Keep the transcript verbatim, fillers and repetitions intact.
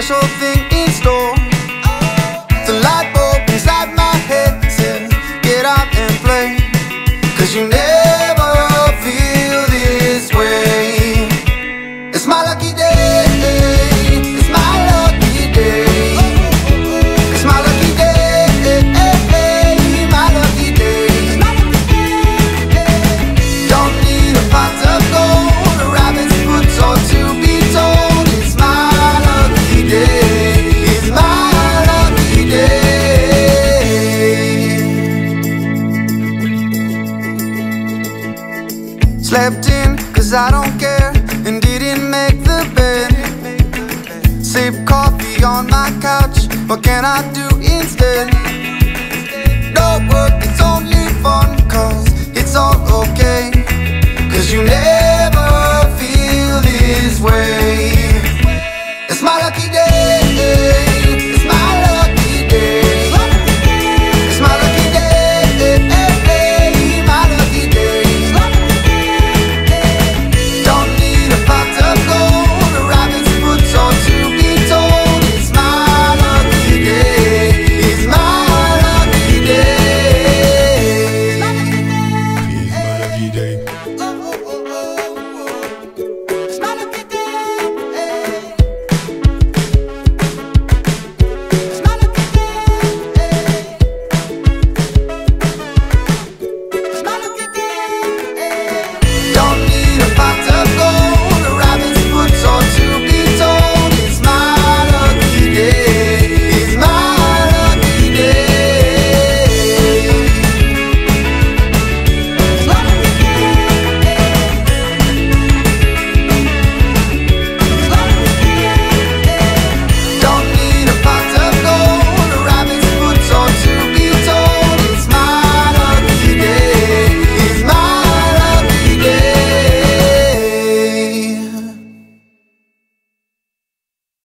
special thing in store. The light bulb inside my head says, get out and play, 'cause you never feel this way. It's my lucky day, it's my lucky day, it's my lucky day, my lucky day. Don't need a pot of gold, a rabbit's foot or to be told. It's my lucky day, it's my lucky day. Slept in 'cause I don't care, and didn't make the bed. Sip coffee on my couch, what can I do instead? No work, it's only fun, 'cause it's all okay, 'cause you never feel this way.